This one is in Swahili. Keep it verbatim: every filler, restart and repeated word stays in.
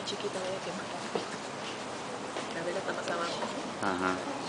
chiquita de ella que más. La vela está más abajo. Ajá.